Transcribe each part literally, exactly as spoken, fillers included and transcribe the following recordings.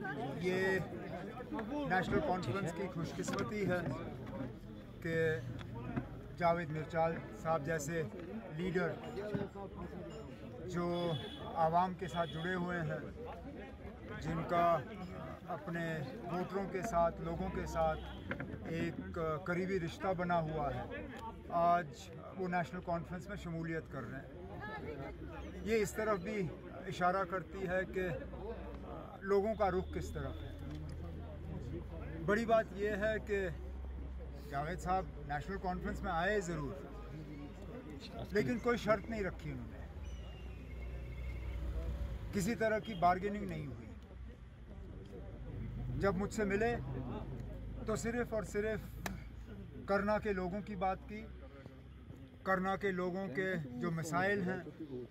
ये national conference की खुशकिस्मती है कि जावेद मिर्चाल साहब जैसे लीडर जो आवाम के साथ जुड़े हुए हैं, जिनका अपने वोटरों के साथ, लोगों के साथ एक करीबी रिश्ता बना हुआ है, आज वो नेशनल कॉन्फ्रेंस में शमूलियत कर रहे हैं। ये इस तरफ भी इशारा करती है कि लोगों का रुख किस तरफ है। बड़ी बात यह है कि जावेद साहब नेशनल कॉन्फ्रेंस में आए ज़रूर, लेकिन कोई शर्त नहीं रखी उन्होंने, किसी तरह की बार्गेनिंग नहीं हुई। जब मुझसे मिले तो सिर्फ़ और सिर्फ करना के लोगों की बात की, करना के लोगों के जो मसाइल हैं,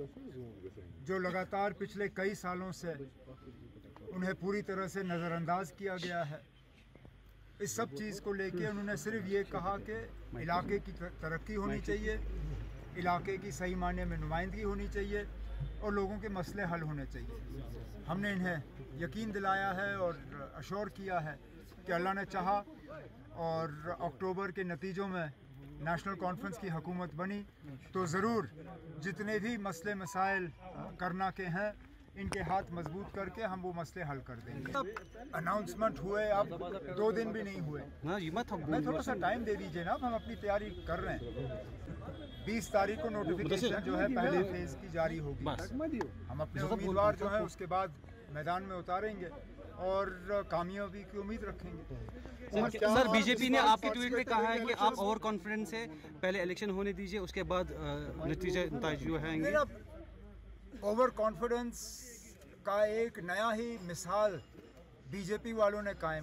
जो लगातार पिछले कई सालों से उन्हें पूरी तरह से नज़रअंदाज किया गया है, इस सब चीज़ को लेके उन्होंने सिर्फ ये कहा कि इलाके की तरक्की होनी चाहिए, इलाके की सही मायने में नुमाइंदगी होनी चाहिए और लोगों के मसले हल होने चाहिए। हमने इन्हें यकीन दिलाया है और अश्योर किया है कि अल्लाह ने चाहा और अक्टूबर के नतीजों में नेशनल कॉन्फ्रेंस की हुकूमत बनी तो ज़रूर जितने भी मसले मसाइल करना के हैं, इनके हाथ मजबूत करके हम वो मसले हल कर देंगे। अब अनाउंसमेंट हुए, अब दो दिन भी नहीं हुए, मैं थोड़ा सा टाइम दे दीजिए ना, हम अपनी तैयारी कर रहे हैं। बीस तारीख को नोटिफिकेशन जो है पहले फेज की जारी होगी। हम अपने उम्मीदवार जो है उसके बाद मैदान में उतारेंगे और कामयाबी की उम्मीद रखेंगे। सर, बीजेपी ने आपके ट्वीट में कहा है कि आप ओवर कॉन्फिडेंस से पहले इलेक्शन होने दीजिए, उसके बाद नतीजे जो है। ओवर कॉन्फिडेंस का एक नया ही मिसाल बीजेपी वालों ने कायम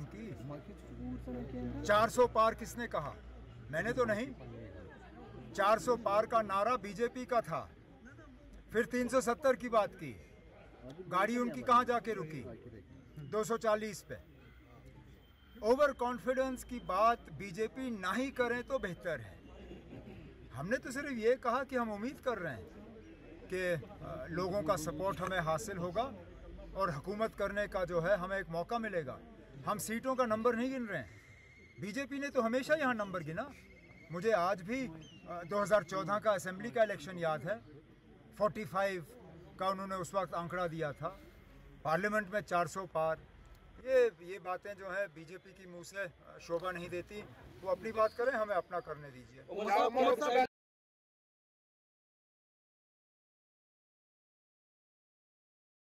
की। चार सौ पार किसने कहा? मैंने तो नहीं। चार सौ पार का नारा बीजेपी का था, फिर तीन सौ सत्तर की बात की, गाड़ी उनकी कहां जाके रुकी? दो सौ चालीस पे। ओवर कॉन्फिडेंस की बात बीजेपी ना ही करें तो बेहतर है। हमने तो सिर्फ ये कहा कि हम उम्मीद कर रहे हैं कि लोगों का सपोर्ट हमें हासिल होगा और हुकूमत करने का जो है हमें एक मौका मिलेगा। हम सीटों का नंबर नहीं गिन रहे हैं। बीजेपी ने तो हमेशा यहाँ नंबर गिना। मुझे आज भी दो हज़ार चौदह का असेंबली का इलेक्शन याद है, पैंतालीस का उन्होंने उस वक्त आंकड़ा दिया था, पार्लियामेंट में चार सौ पार। ये ये बातें जो है बीजेपी की मुंह से शोभा नहीं देती। वो अपनी बात करें, हमें अपना करने दीजिए।